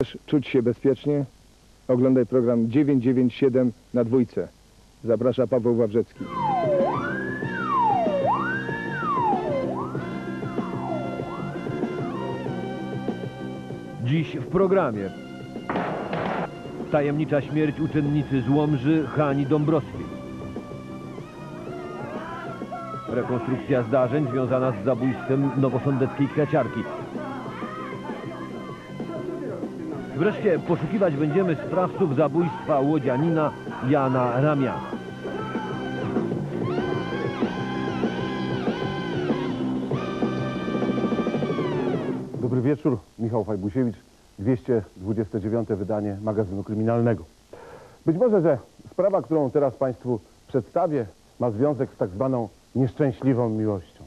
Czuć się bezpiecznie? Oglądaj program 997 na Dwójce. Zaprasza Paweł Wawrzecki. Dziś w programie tajemnicza śmierć uczennicy z Łomży Hani Dąbrowskiej. Rekonstrukcja zdarzeń związana z zabójstwem nowosądeckiej kwiaciarki. Wreszcie poszukiwać będziemy sprawców zabójstwa łodzianina Jana Ramiana. Dobry wieczór, Michał Fajbusiewicz, 229 wydanie magazynu kryminalnego. Być może, że sprawa, którą teraz Państwu przedstawię, ma związek z tak zwaną nieszczęśliwą miłością.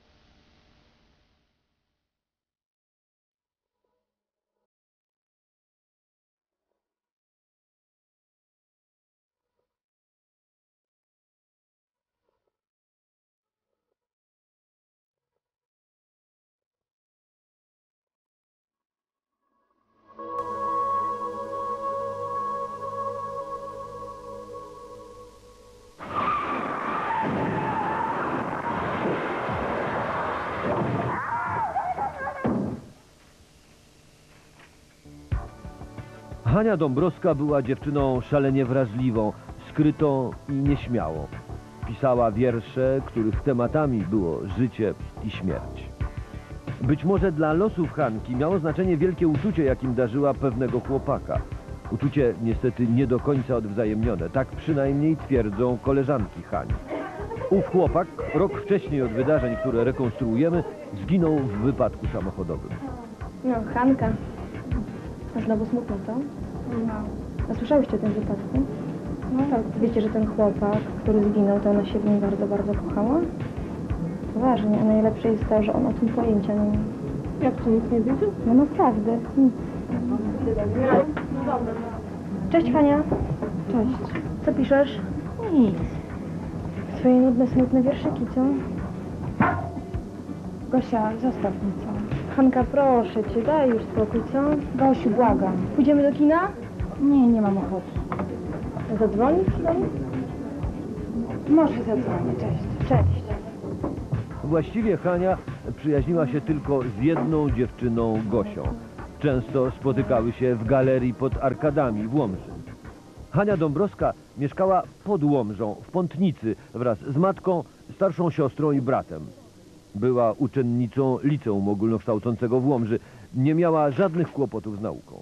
Hania Dąbrowska była dziewczyną szalenie wrażliwą, skrytą i nieśmiałą. Pisała wiersze, których tematami było życie i śmierć. Być może dla losów Hanki miało znaczenie wielkie uczucie, jakim darzyła pewnego chłopaka. Uczucie niestety nie do końca odwzajemnione, tak przynajmniej twierdzą koleżanki Hani. Ów chłopak, rok wcześniej od wydarzeń, które rekonstruujemy, zginął w wypadku samochodowym. No, Hanka. Znowu smutno, co? No. A słyszałyście o tym wypadku? No tak. Wiecie, że ten chłopak, który zginął, to ona się w nim bardzo, bardzo kochała? Poważnie, a najlepsze jest to, że on o tym pojęcia nie miał. Jak to, nic nie wiedział? No naprawdę, nic. Cześć, Hania. Cześć. Co piszesz? Nic. Swoje nudne, smutne wierszyki, co? Gosia, zostaw mnie, co? Hanka, proszę cię, daj już spokój, co? Gosiu, błagam. Pójdziemy do kina? Nie, nie mam ochoty. Zadzwonisz do mnie? Może zadzwonię, cześć. Cześć. Właściwie Hania przyjaźniła się tylko z jedną dziewczyną, Gosią. Często spotykały się w galerii pod arkadami w Łomży. Hania Dąbrowska mieszkała pod Łomżą, w Pątnicy, wraz z matką, starszą siostrą i bratem. Była uczennicą liceum ogólnokształcącego w Łomży. Nie miała żadnych kłopotów z nauką.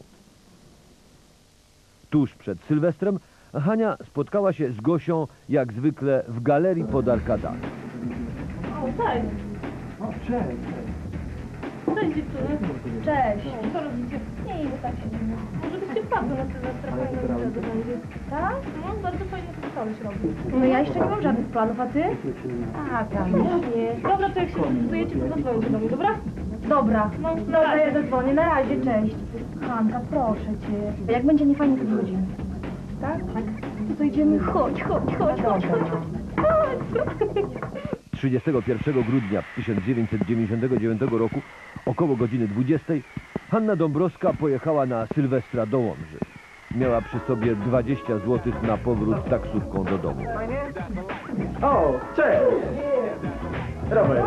Tuż przed Sylwestrem Hania spotkała się z Gosią, jak zwykle, w galerii pod arkadami. O, cześć. O, cześć. Cześć, dziewczyny. Cześć. Co robicie? Nie, bo tak się nie. Może byście wpadły na Sylwestra, fajna impreza będzie. Tak? No, bardzo fajnie to pisałeś robić. No ja jeszcze nie mam żadnych planów, a ty? A, tam. Nie. Dobra, to jak się zdecydujecie, to zadzwońcie do mnie, dobra? Dobra. No, na Dobra, razie. ja zadzwonię. Na razie, cześć. Hanka, proszę cię. A jak będzie niefajnie, to wychodzimy. Tak? Tak. No to idziemy. Chodź, chodź, chodź, chodź, chodź. Chodź. 31 grudnia 1999 roku, około godziny 20, Hanna Dąbrowska pojechała na Sylwestra do Łomży. Miała przy sobie 20 zł na powrót taksówką do domu. O, cześć! Robert.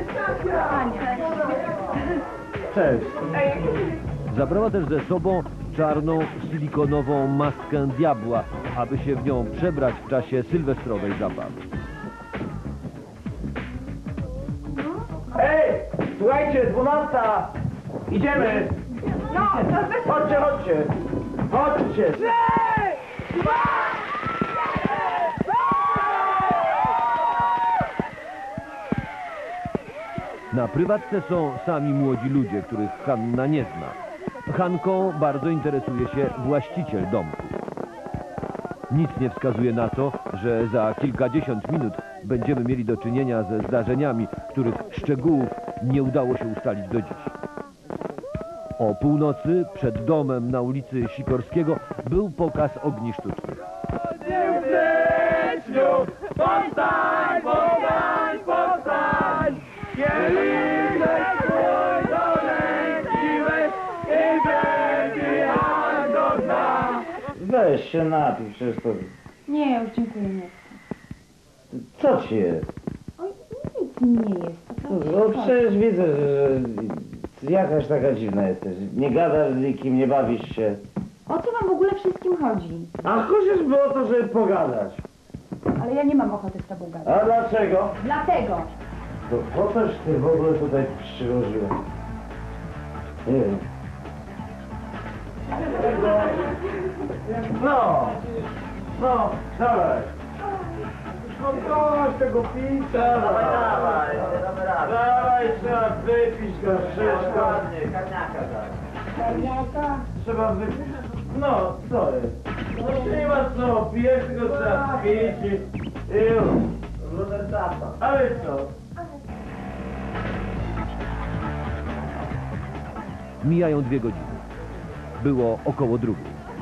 Cześć. Zabrała też ze sobą czarną, silikonową maskę diabła, aby się w nią przebrać w czasie sylwestrowej zabawy. Ej, słuchajcie, 12! Idziemy! No, Chodźcie, chodźcie! Chodźcie! Na prywatce są sami młodzi ludzie, których Hanna nie zna. Hanką bardzo interesuje się właściciel domku. Nic nie wskazuje na to, że za kilkadziesiąt minut będziemy mieli do czynienia ze zdarzeniami, których szczegółów nie udało się ustalić do dziś. O północy przed domem na ulicy Sikorskiego był pokaz ogni sztucznych. Powstań, powstań, powstań! Kieliszek swój do ręki weź i będzie weź się napij, przecież to... Nie, już dziękuję, nie. Co ci jest? Oj, nic mi nie jest. No przecież widzę, że jakaś taka dziwna jesteś. Nie gadasz z nikim, nie bawisz się. O co wam w ogóle wszystkim chodzi? A chociażby o to, żeby pogadać. Ale ja nie mam ochoty z tobą gadać. A dlaczego? Dlatego! To po coś ty w ogóle tutaj przyłożyłeś? Nie wiem. No, dawaj. No dość tego picia. Dawaj, dawaj, trzeba wypić to wszystko. Trzeba wypić. No, co jest? No nie ma co, pijesz, tylko trzeba pić i już. Ale co? Mijają 2 godziny. Było około 2.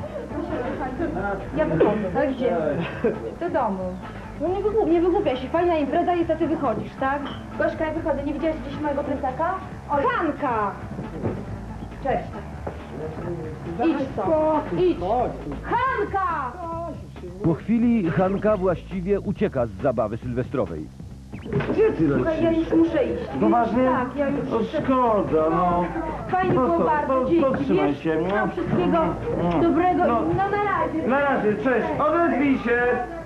Ja wychodzę, tak? Gdzie? Do domu. No nie wygłupiaj się, fajna impreza jest, a ty wychodzisz, tak? Gośka, ja wychodzę, nie widziałeś gdzieś mojego plecaka? O, Hanka! Cześć. Idź stąd, idź! Hanka! Po chwili Hanka właściwie ucieka z zabawy sylwestrowej. Gdzie ty Słuchaj, ja już muszę iść. Poważnie? Tak, ja już... No szkoda, no. Fajnie było bardzo, dzięki. Podtrzymaj Wiesz, się, no. wszystkiego dobrego. No. No na razie. Na razie, cześć, odezwij się.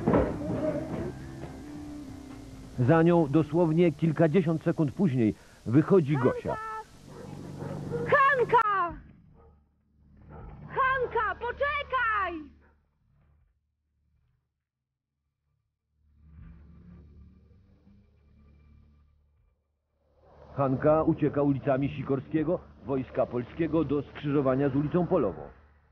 Za nią dosłownie kilkadziesiąt sekund później wychodzi Gosia. Hanka! Hanka, poczekaj! Hanka ucieka ulicami Sikorskiego, Wojska Polskiego do skrzyżowania z ulicą Polową.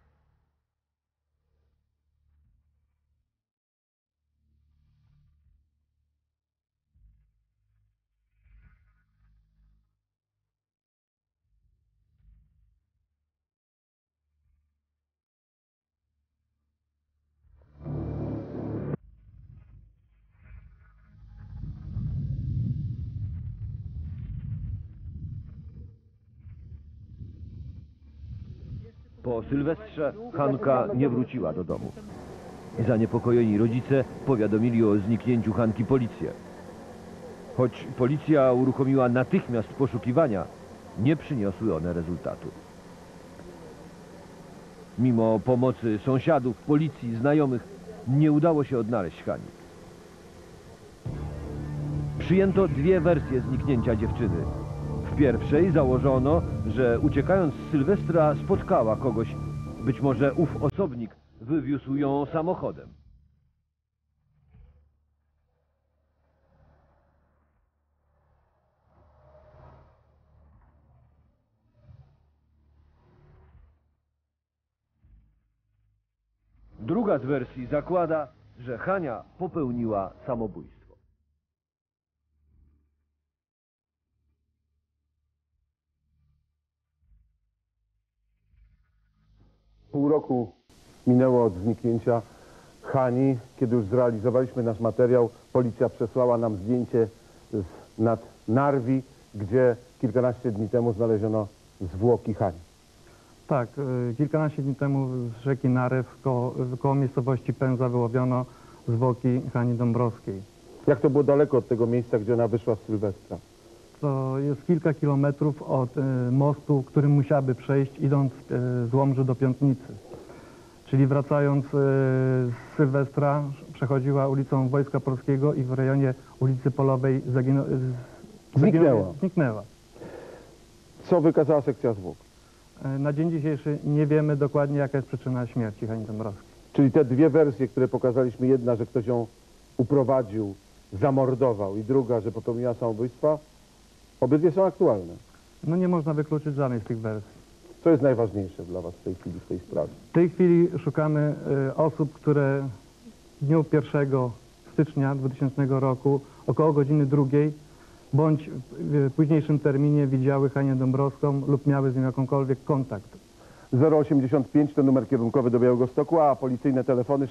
Po Sylwestrze Hanka nie wróciła do domu. Zaniepokojeni rodzice powiadomili o zniknięciu Hanki policję. Choć policja uruchomiła natychmiast poszukiwania, nie przyniosły one rezultatu. Mimo pomocy sąsiadów, policji, znajomych, nie udało się odnaleźć Hani. Przyjęto 2 wersje zniknięcia dziewczyny. W pierwszej założono, że uciekając z Sylwestra spotkała kogoś. Być może ów osobnik wywiózł ją samochodem. Druga z wersji zakłada, że Hania popełniła samobójstwo. Pół roku minęło od zniknięcia Hani. Kiedy już zrealizowaliśmy nasz materiał, policja przesłała nam zdjęcie nad Narwi, gdzie kilkanaście dni temu znaleziono zwłoki Hani. Tak, kilkanaście dni temu z rzeki Narew koło miejscowości Pędza wyłowiono zwłoki Hani Dąbrowskiej. Jak to było daleko od tego miejsca, gdzie ona wyszła z Sylwestra? To jest kilka kilometrów od mostu, którym musiałaby przejść, idąc z Łomży do Piątnicy. Czyli wracając z Sylwestra, przechodziła ulicą Wojska Polskiego i w rejonie ulicy Polowej zniknęła. Co wykazała sekcja zwłok? Na dzień dzisiejszy nie wiemy dokładnie, jaka jest przyczyna śmierci Hani Dąbrowskiej. Czyli te 2 wersje, które pokazaliśmy, jedna, że ktoś ją uprowadził, zamordował i druga, że popełniła samobójstwa, obydwie są aktualne. No nie można wykluczyć żadnej z tych wersji. Co jest najważniejsze dla Was w tej chwili, w tej sprawie? W tej chwili szukamy osób, które w dniu 1 stycznia 2000 roku około godziny 2 bądź w późniejszym terminie widziały Hanię Dąbrowską lub miały z nią jakąkolwiek kontakt. 085 to numer kierunkowy do Białegostoku, a policyjne telefony...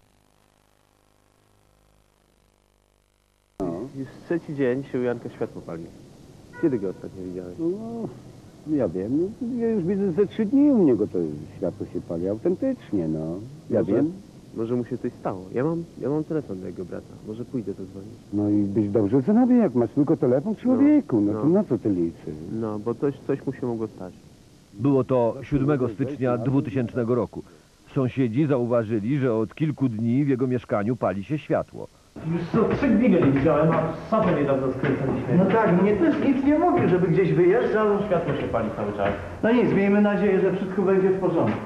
Już trzeci dzień się u Janka światło pali. Kiedy go ostatnio widziałeś? No, ja wiem, ja już widzę ze 3 dni u niego to światło się pali autentycznie, no. Ja wiem. Może mu się coś stało. Ja mam telefon do jego brata. Może pójdę zadzwonić. No i być dobrze zanowie, jak masz tylko telefon, człowieku. No to no. na co ty liczysz? No, bo coś mu się mogło stać. Było to 7 stycznia 2000 roku. Sąsiedzi zauważyli, że od kilku dni w jego mieszkaniu pali się światło. Już co 3 dni go nie widziałem, a sadzę niedawno skręcaliśmy. No tak, mnie też nic nie mówił, żeby gdzieś wyjeżdżał. Światło się pali cały czas. No nic, miejmy nadzieję, że wszystko będzie w porządku.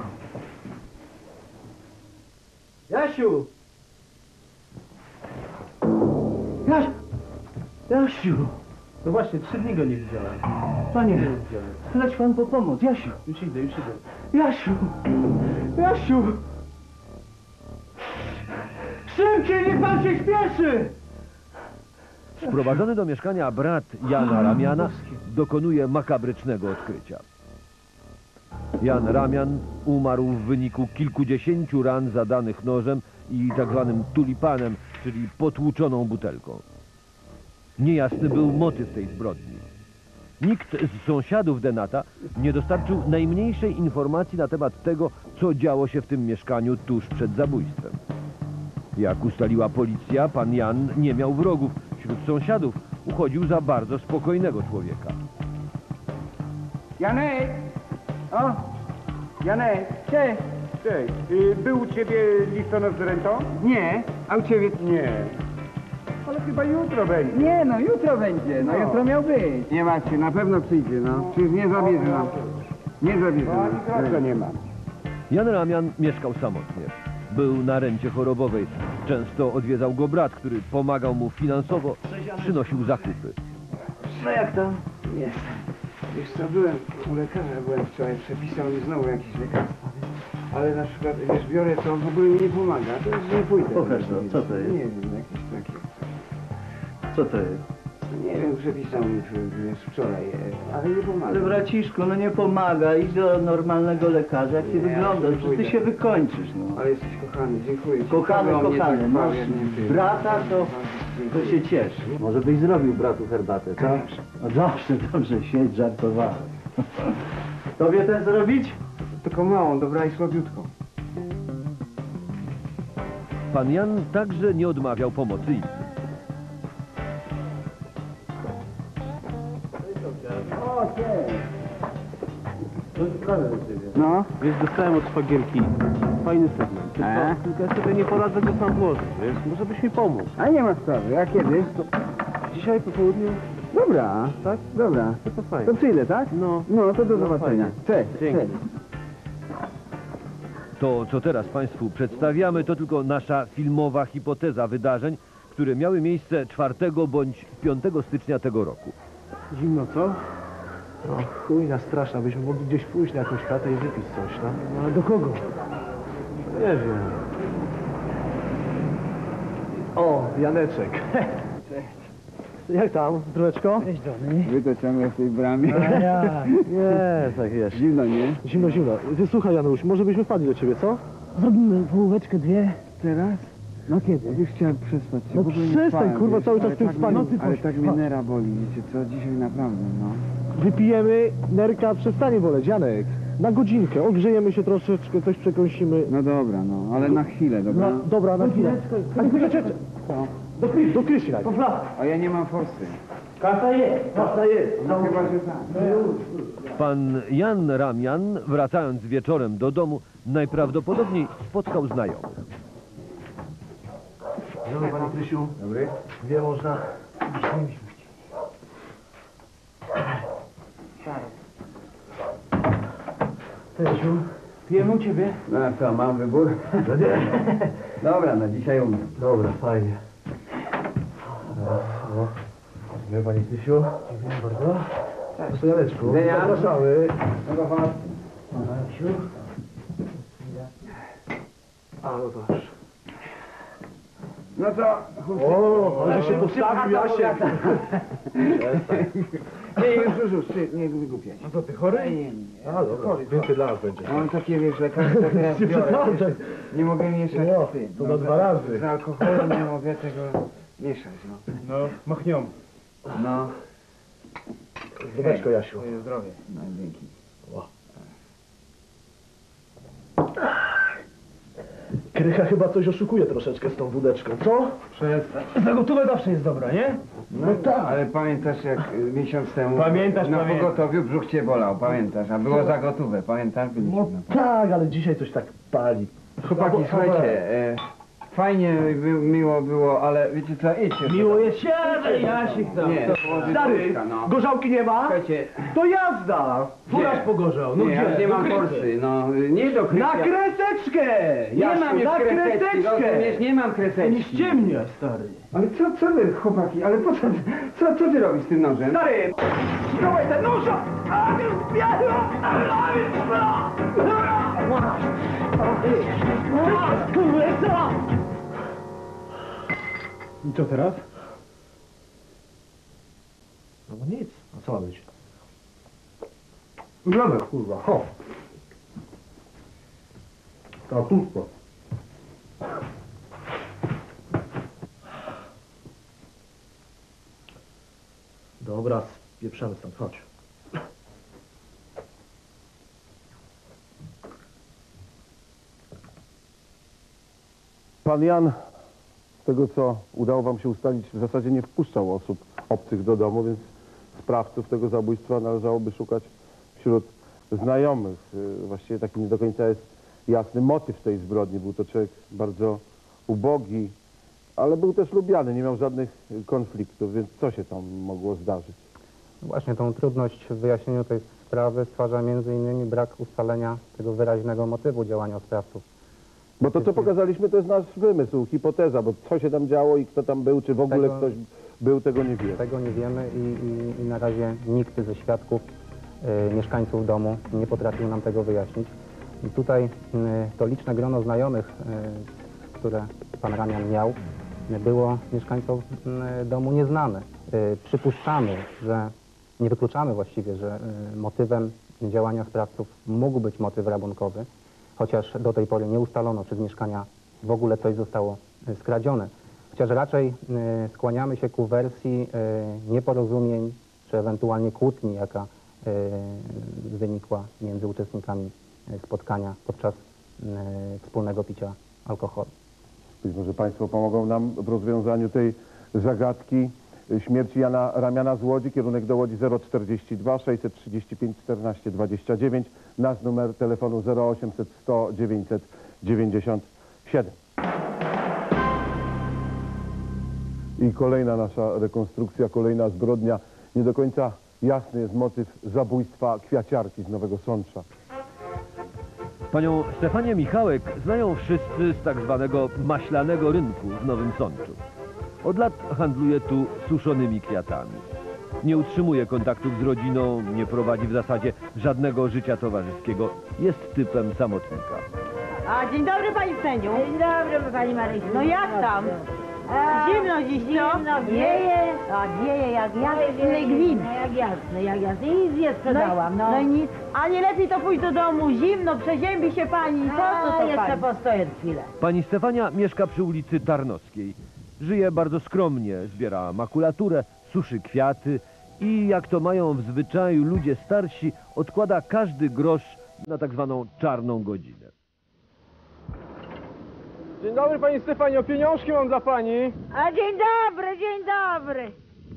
Jasiu! Jasiu! No właśnie, 3 dni go nie widziałem. Panie, leć pan po pomoc. Jasiu! Już idę. Jasiu! Jasiu! Szybciej, niech pan się śpieszy! Sprowadzony do mieszkania brat Jana Ramiana dokonuje makabrycznego odkrycia. Jan Ramian umarł w wyniku kilkudziesięciu ran zadanych nożem i tak zwanym tulipanem, czyli potłuczoną butelką. Niejasny był motyw tej zbrodni. Nikt z sąsiadów Denata nie dostarczył najmniejszej informacji na temat tego, co działo się w tym mieszkaniu tuż przed zabójstwem. Jak ustaliła policja, pan Jan nie miał wrogów. Wśród sąsiadów uchodził za bardzo spokojnego człowieka. Janek! O! Janek! Cześć! Cześć. Był u ciebie listonosz z rentą? Nie, a u ciebie? Nie. Ale chyba jutro będzie. Nie, no jutro będzie, no jutro miał być. Nie macie, na pewno przyjdzie, no. Przecież nie zabierze nam. Nie zabierze nam. Ani nie mam. Jan Ramian mieszkał samotnie. Był na rencie chorobowej. Często odwiedzał go brat, który pomagał mu finansowo, przynosił zakupy. No jak tam? Jest. Wiesz co, byłem u lekarza, byłem wczoraj, przepisał mi znowu jakieś lekarstwa. Ale na przykład, wiesz, biorę to, w ogóle mi nie pomaga, to już nie pójdę. Pokaż no, co to jest? Nie wiem, jakieś takie. Co to jest? Nie wiem, przepisał mi, wiesz, wczoraj, ale nie pomaga. Ale braciszku, no nie pomaga, idź do normalnego lekarza, jak ty Nie, wyglądasz, ja nie przecież ty pójdę. się wykończysz, no. Ale jesteś kochany, dziękuję ci. Kochany, Kogo mnie kochany, tak masz bawię, nie ty. brata, to Dziękuję. się cieszy. Może byś zrobił bratu herbatę, co? No dobrze, siedź, żartowałem. Tobie też zrobić? Tylko małą, dobra i słabiutką. Pan Jan także nie odmawiał pomocy innym. No. Wiesz, dostałem od szwagierki fajny segment. Tylko ja sobie nie poradzę go sam włożyć, wiesz? Może byś mi pomógł. A nie ma sprawy, a kiedy? Dzisiaj po południu? Dobra, Tak? dobra. To fajnie. To przyjdę, tak? No. No, to do No, zobaczenia. fajnie. Cześć, Dzięki. cześć. To, co teraz Państwu przedstawiamy, to tylko nasza filmowa hipoteza wydarzeń, które miały miejsce 4 bądź 5 stycznia tego roku. Zimno, co? No, chujna straszna, byśmy mogli gdzieś pójść na jakąś chatę i wypić coś, no. No ale do kogo? Nie wiem. O, Janeczek. Jak tam, zdróweczko? Cześć, Johnny. Wy to ciągle w tej bramie. Nie, tak jest. Zimno, nie? Zimno. Ty słuchaj, Janusz, może byśmy wpadli do ciebie, co? Zrobimy połóweczkę, dwie. Teraz? No kiedy? Już chciałem przespać się. No w ogóle nie przestań, spałem, kurwa, wiesz, cały czas ale w tym tak spaniu. mnie- No ty Ale pośpiesz, tak mnie chodź. nera boli, wiecie co? Dzisiaj naprawdę, no. Wypijemy, nerka przestanie boleć, Janek. Na godzinkę, ogrzejemy się troszeczkę, coś przekąsimy. No dobra, no, ale na chwilę, dobra? No, dobra, na chwilę. A ty czekaj. Do Krysi najpierw. A ja nie mam forsy. Kasa jest. No chyba, że tak. Pan Jan Ramian, wracając wieczorem do domu, najprawdopodobniej spotkał znajomych. Dobry, Panie Krysiu. Dobry? Gdzie można? Krysiu, pijemy u ciebie? No a co, mam wybór? Dobra, no dzisiaj umiem. Dobra, fajnie. Dziękuję, Panie Krysiu. Dziękuję bardzo. Proszę, Janeczku. Widzenia. Zapraszamy. No to chodź. A, no proszę. No to... O, ale się postawił, Jasiek. Nie wygłupiaj. No to ty chory? Nie. A, dobra, więcej dla nas będzie. Mam takie, wiesz, lekarstwa teraz biorę. Przepraszam. Nie mogę mieszać No, z tym. to na 2 razy. Z alkoholem nie mogę tego mieszać, no. No, machnią. No. Zdroweczko, Jasiu. Twoje zdrowie. No, dzięki. Krycha chyba coś oszukuje troszeczkę z tą wódeczką, co? Przestań. Za gotówę zawsze jest dobra, nie? No tak. Ale pamiętasz jak miesiąc temu Pamiętasz, na pamiętam. pogotowiu brzuch cię bolał, pamiętasz? A było za gotówę, pamiętasz? Byliśmy No na tak, ale dzisiaj coś tak pali. Chłopaki, słuchajcie, fajnie miło było, ale wiecie co, idźcie. Miło jest się, że Jasik tam. Nie, Stary, Polska, no. gorzałki nie ma? Słuchajcie, To jazda! Furaż Gdzie? pogorzał. No nie, gdzie? ja nie Do mam Krychy. forsy, no nie do Na krycia. kreseczkę! Nie Jasiu, mam już na kreseczki, rozumiesz, nie mam Nie kreseczki. ściemniaj, stary. Ale co wy, chłopaki, ale po co ty robisz z tym nożem? Stary, dawaj ten nóż! A ty zbiera! I co teraz? No nic, a co ma być? Gramy, kurwa, ho! To pusto. Dobra, spieprzamy stąd, chodź. Pan Jan, z tego co udało wam się ustalić, w zasadzie nie wpuszczał osób obcych do domu, więc sprawców tego zabójstwa należałoby szukać wśród znajomych. Właściwie taki nie do końca jest jasny motyw tej zbrodni. Był to człowiek bardzo ubogi, ale był też lubiany, nie miał żadnych konfliktów, więc co się tam mogło zdarzyć? Właśnie tą trudność w wyjaśnieniu tej sprawy stwarza m.in. brak ustalenia tego wyraźnego motywu działania sprawców. Bo to, co pokazaliśmy, to jest nasz wymysł, hipoteza, bo co się tam działo i kto tam był, czy w ogóle ktoś był, tego nie wiemy. Tego nie wiemy i na razie nikt ze świadków, mieszkańców domu nie potrafił nam tego wyjaśnić. I tutaj to liczne grono znajomych, które pan Ramian miał, było mieszkańcom domu nieznane. Przypuszczamy, że nie wykluczamy właściwie, że motywem działania sprawców mógł być motyw rabunkowy, chociaż do tej pory nie ustalono, czy z mieszkania w ogóle coś zostało skradzione. Chociaż raczej skłaniamy się ku wersji nieporozumień, czy ewentualnie kłótni, jaka wynikła między uczestnikami spotkania podczas wspólnego picia alkoholu. Być może Państwo pomogą nam w rozwiązaniu tej zagadki śmierci Jana Ramiana z Łodzi. Kierunek do Łodzi 042 635 14 29. Nasz numer telefonu 0800 100 997. I kolejna nasza rekonstrukcja, kolejna zbrodnia. Nie do końca jasny jest motyw zabójstwa kwiaciarki z Nowego Sącza. Panią Stefanię Michałek znają wszyscy z tak zwanego maślanego rynku w Nowym Sączu. Od lat handluje tu suszonymi kwiatami. Nie utrzymuje kontaktów z rodziną, nie prowadzi w zasadzie żadnego życia towarzyskiego. Jest typem samotnika. A, dzień dobry pani Steniu. Dzień dobry pani Marysiu. No jak tam? Zimno dziś, no? Zimno, wieje. A wieje jak jasny gwint. Jak jasny. I zje sprzedałam, no. No i nic. A nie lepiej to pójść do domu, zimno, przeziębi się pani. Co to jeszcze postoję chwilę. Pani Stefania mieszka przy ulicy Tarnowskiej. Żyje bardzo skromnie, zbiera makulaturę, suszy kwiaty i jak to mają w zwyczaju ludzie starsi, odkłada każdy grosz na tak zwaną czarną godzinę. Dzień dobry Pani Stefanio, pieniążki mam dla Pani. A dzień dobry, dzień dobry.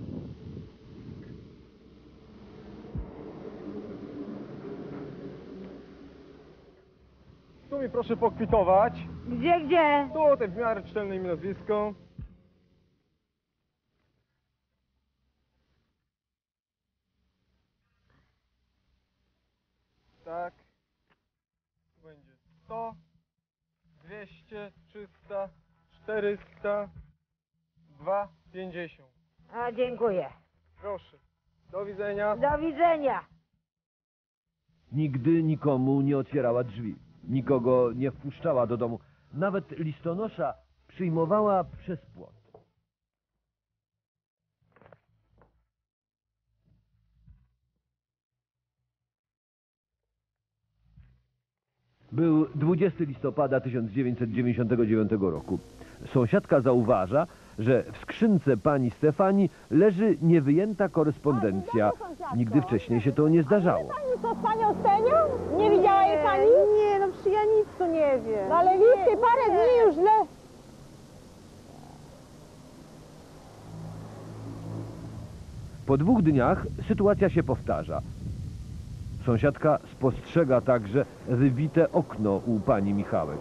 Tu mi proszę pokwitować. Gdzie? Tutaj w miarę czytelne imię, nazwisko. Tak. Tu będzie 100, 200, 300, 400, 250. A dziękuję. Proszę. Do widzenia. Do widzenia. Nigdy nikomu nie otwierała drzwi, nikogo nie wpuszczała do domu. Nawet listonosza przyjmowała przez płot. Był 20 listopada 1999 roku. Sąsiadka zauważa, że w skrzynce pani Stefanii leży niewyjęta korespondencja. Nigdy wcześniej się to nie zdarzało. Co z panią Stenią? Nie widziała jej pani? Nie, no przecież ja nic tu nie wiem. No ale widzę, parę dni już źle. Po 2 dniach sytuacja się powtarza. Sąsiadka spostrzega także wybite okno u pani Michałek.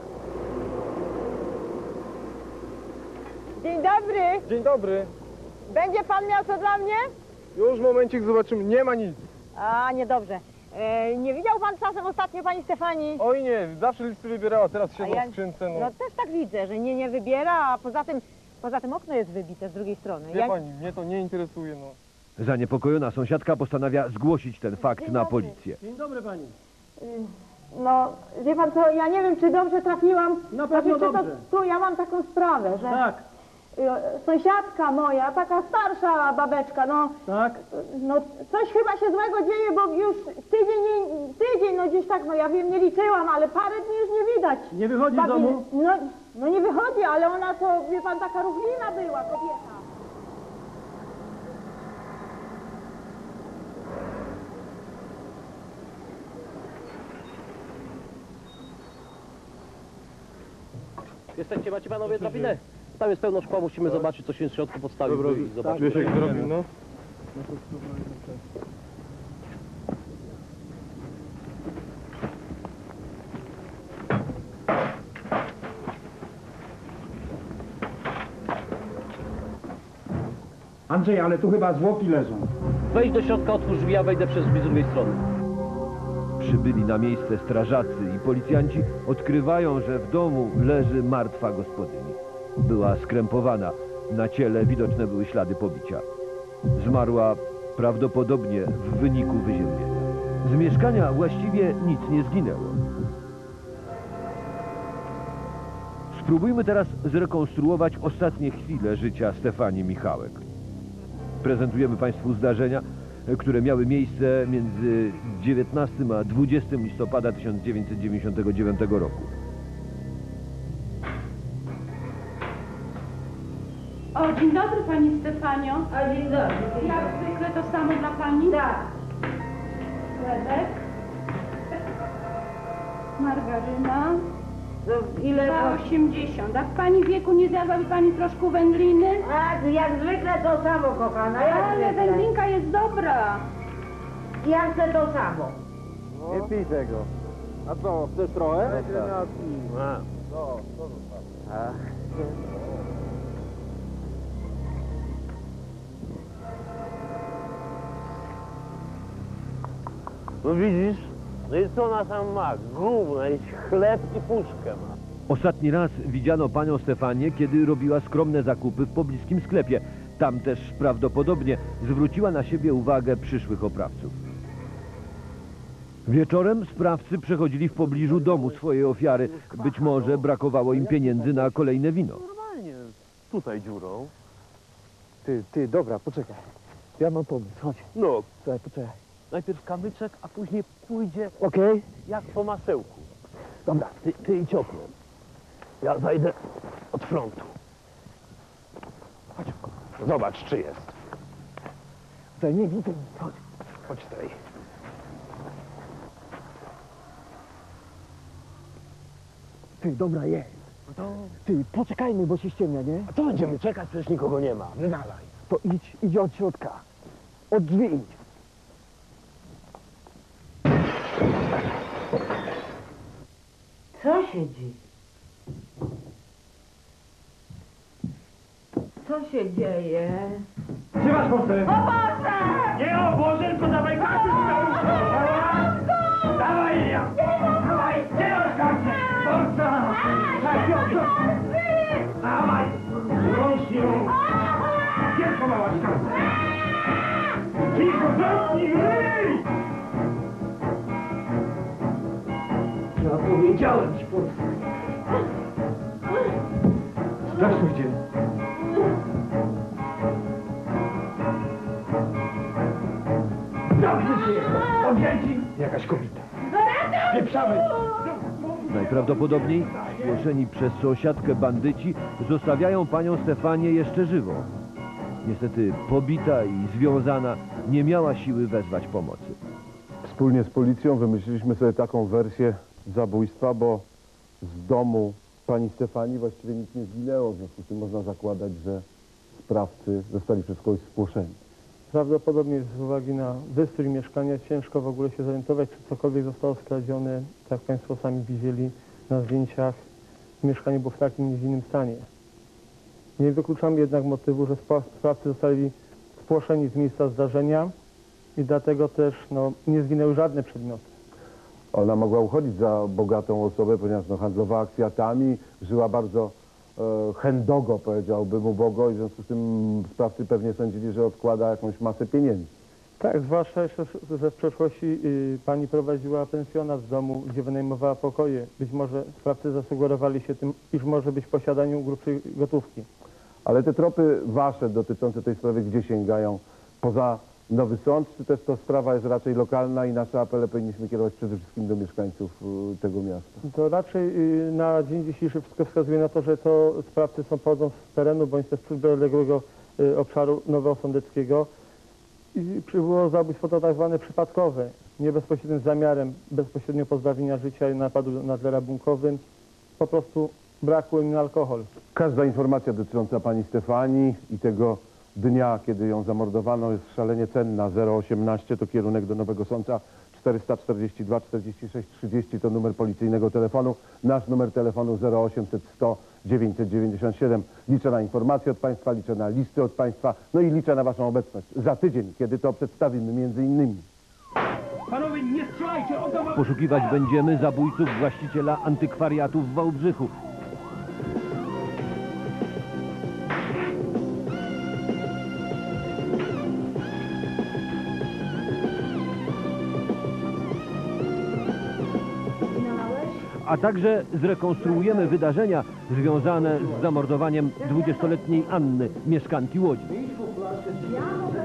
Dzień dobry. Dzień dobry. Będzie pan miał co dla mnie? Już momencik, zobaczymy. Nie ma nic. A, niedobrze. Nie widział pan czasem ostatnio pani Stefanii? Oj nie, zawsze listy wybierała, teraz siedzą ja- w skrzynce. No też tak widzę, że nie wybiera, a poza tym okno jest wybite z drugiej strony. Wie pani, mnie to nie interesuje, no. Zaniepokojona sąsiadka postanawia zgłosić ten fakt na policję. Dzień dobry pani. No, wie pan co, ja nie wiem, czy dobrze trafiłam. Na pewno czy to dobrze. tu ja mam taką sprawę, że Tak, sąsiadka moja, taka starsza babeczka, no, tak. no coś chyba się złego dzieje, bo już tydzień, no gdzieś tak, no ja wiem, nie liczyłam, ale parę dni już nie widać. Nie wychodzi z Babi- domu? No nie wychodzi, ale ona to, wie pan, taka ruchlina była, kobieta. Jesteście, macie panowie drabinę? Tam jest pełno szkła, musimy zobaczyć, co się w środku podstawi. Zobaczymy. Wiesz jak zrobił, no? Andrzej, ale tu chyba zwłoki leżą. Wejdź do środka, otwórz drzwi, a wejdę przez drzwi z drugiej strony. Przybyli na miejsce strażacy i policjanci odkrywają, że w domu leży martwa gospodyni. Była skrępowana, na ciele widoczne były ślady pobicia. Zmarła prawdopodobnie w wyniku wyziębienia. Z mieszkania właściwie nic nie zginęło. Spróbujmy teraz zrekonstruować ostatnie chwile życia Stefanii Michałek. Prezentujemy Państwu zdarzenia, które miały miejsce między 19 a 20 listopada 1999 roku. O, dzień dobry pani Stefanio. A dzień dobry. Jak zwykle to samo dla pani? Tak. Chlebek. Margaryna. Ile? 2,80. A w pani wieku nie zjadłaby pani troszkę wędliny? A, jak zwykle to samo, kochana, Ale wędlinka jest dobra. Ja chcę to samo. Nie pij tego. A co, chcesz trochę? No widzisz? No i co ona tam ma? Gówno, jest chleb i puszkę ma. Ostatni raz widziano panią Stefanię, kiedy robiła skromne zakupy w pobliskim sklepie. Tam też prawdopodobnie zwróciła na siebie uwagę przyszłych oprawców. Wieczorem sprawcy przechodzili w pobliżu domu swojej ofiary. Być może brakowało im pieniędzy na kolejne wino. Normalnie, tutaj dziurą. Ty, dobra, poczekaj. Ja mam pomysł, chodź. No, Słuchaj, poczekaj. najpierw kamyczek, a później pójdzie Okej? jak po masełku. Dobra. Ty idź okno. Ja zajdę od frontu. Chodź, zobacz, czy jest. Tutaj nie widzę nic, chodź. Chodź tutaj. Ty, dobra, jest. Ty, poczekajmy, bo się ściemnia, nie? A co będziemy czekać? Przecież nikogo nie ma. Wywalaj. To idź od środka. Od drzwi idź. Co się dzieje? Co się dzieje? Trzymasz postę! Nie o Boże, tylko dawaj kasy! Dawaj ja! Dawaj! Gdzie masz kasę? Polska! Dawaj! Rąsiu! Gdzie schowałaś kasę? Cicho, zamknij! Ja powiedziałem ci, Polska. Straszny dzień. Dobrze się jest. Odjęci. Jakaś kobieta. Pieprzamy. Najprawdopodobniej zgłoszeni przez sąsiadkę bandyci zostawiają panią Stefanię jeszcze żywą. Niestety pobita i związana nie miała siły wezwać pomocy. Wspólnie z policją wymyśliliśmy sobie taką wersję zabójstwa, bo z domu pani Stefanii właściwie nic nie zginęło, w związku z tym można zakładać, że sprawcy zostali przez kogoś spłoszeni. Prawdopodobnie z uwagi na wystrój mieszkania ciężko w ogóle się zorientować, czy cokolwiek zostało skradzione. Tak Państwo sami widzieli na zdjęciach, mieszkanie było w takim, nie innym stanie. Nie wykluczamy jednak motywu, że sprawcy zostali spłoszeni z miejsca zdarzenia i dlatego też nie zginęły żadne przedmioty. Ona mogła uchodzić za bogatą osobę, ponieważ handlowała kwiatami, żyła bardzo chędogo, powiedziałbym, ubogo i w związku z tym sprawcy pewnie sądzili, że odkłada jakąś masę pieniędzy. Tak, zwłaszcza jeszcze, że w przeszłości pani prowadziła pensjonat w domu, gdzie wynajmowała pokoje. Być może sprawcy zasugerowali się tym, iż może być w posiadaniu grubszej gotówki. Ale te tropy wasze dotyczące tej sprawy gdzie sięgają? Poza Nowy Sącz, czy też to sprawa jest raczej lokalna i nasze apele powinniśmy kierować przede wszystkim do mieszkańców tego miasta? To raczej na dzień dzisiejszy wszystko wskazuje na to, że to sprawcy są pochodzą z terenu bądź też przyległego obszaru nowosądeckiego. I było zabójstwo to tak zwane przypadkowe, nie bezpośrednim zamiarem bezpośrednio pozbawienia życia i napadu na tle rabunkowym. Po prostu brakło im na alkohol. Każda informacja dotycząca pani Stefanii i tego dnia, kiedy ją zamordowano, jest szalenie cenna. 018 to kierunek do Nowego Sącza, 442 46 30 to numer policyjnego telefonu, nasz numer telefonu 0800 100 997. Liczę na informacje od Państwa, liczę na listy od Państwa, no i liczę na Waszą obecność za tydzień, kiedy to przedstawimy między innymi. Panowie, nie strzelajcie! Poszukiwać będziemy zabójców właściciela antykwariatu w Wałbrzychu. A także zrekonstruujemy wydarzenia związane z zamordowaniem 20-letniej Anny, mieszkanki Łodzi.